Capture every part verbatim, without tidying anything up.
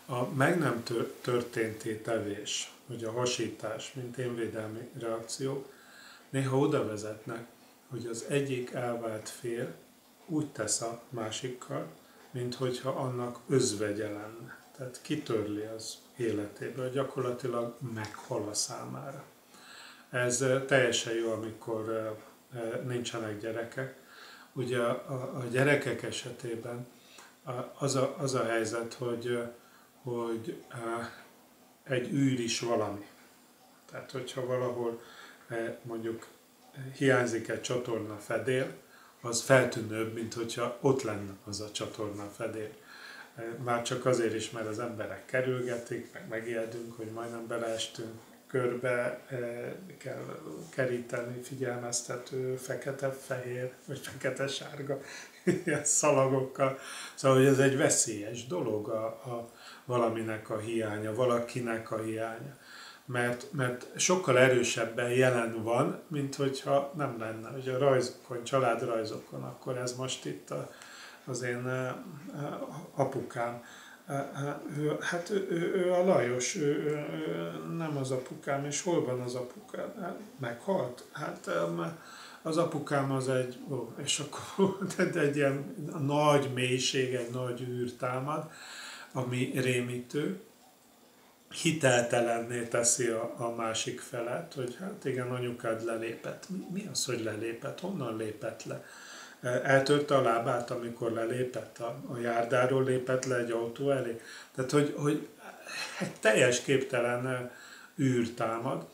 A meg nem történté tevés, vagy a hasítás, mint énvédelmi reakció, néha oda vezetnek, hogy az egyik elvált fél úgy tesz a másikkal, mint hogyha annak özvegye lenne. Tehát kitörli az életéből, gyakorlatilag meghal a számára. Ez teljesen jó, amikor nincsenek gyerekek. Ugye a, a gyerekek esetében az a, az a helyzet, hogy, hogy egy űr is valami. Tehát, hogyha valahol mondjuk hiányzik egy csatorna fedél, az feltűnőbb, mint hogyha ott lenne az a csatorna fedél. Már csak azért is, mert az emberek kerülgetik, meg megijedünk, hogy majdnem beleestünk, körbe kell keríteni, figyelmeztető, fekete-fehér, vagy fekete-sárga ilyen szalagokkal. Szóval, hogy ez egy veszélyes dolog a, a valaminek a hiánya, valakinek a hiánya. Mert, mert sokkal erősebben jelen van, mint hogyha nem lenne. Ugye a rajzokon, családrajzokon, akkor ez most itt a, az én apukám. Ő, hát ő, ő, ő a Lajos, ő, ő, nem az apukám, és hol van az apukám? Hát, meghalt? Hát az apukám az egy, ó, és akkor egy ilyen nagy mélység, egy nagy űr támad, ami rémítő, hiteltelenné teszi a, a másik felet, hogy hát igen, anyukád lelépett. Mi, mi az, hogy lelépett? Honnan lépett le? Eltörte a lábát, amikor lelépett, a, a járdáról lépett le egy autó elé. Tehát, hogy, hogy egy teljes képtelen űr támad,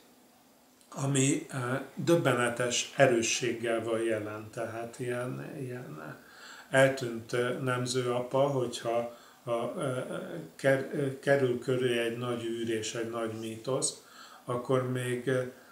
ami döbbenetes erősséggel van jelen. Tehát ilyen, ilyen eltűnt nemzőapa, hogyha ha kerül köré egy nagy űr és egy nagy mítosz, akkor még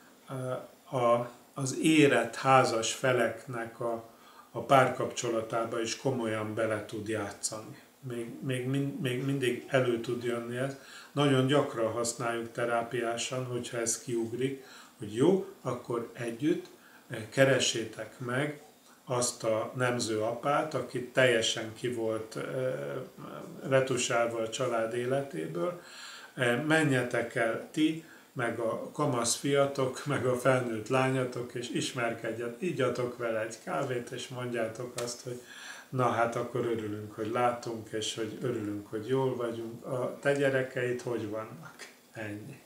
a, az érett házas feleknek a, a párkapcsolatába is komolyan bele tud játszani. Még, még, mind, még mindig elő tud jönni ez. Nagyon gyakran használjuk terápiásan, hogyha ez kiugrik, hogy jó, akkor együtt keressétek meg azt a nemzőapát, aki teljesen ki volt retusálva a család életéből, menjetek el ti, meg a kamasz fiatok, meg a felnőtt lányatok, és ismerkedjetek, ígyatok vele egy kávét, és mondjátok azt, hogy na hát akkor örülünk, hogy látunk, és hogy örülünk, hogy jól vagyunk. A te gyerekeid hogy vannak? Ennyi.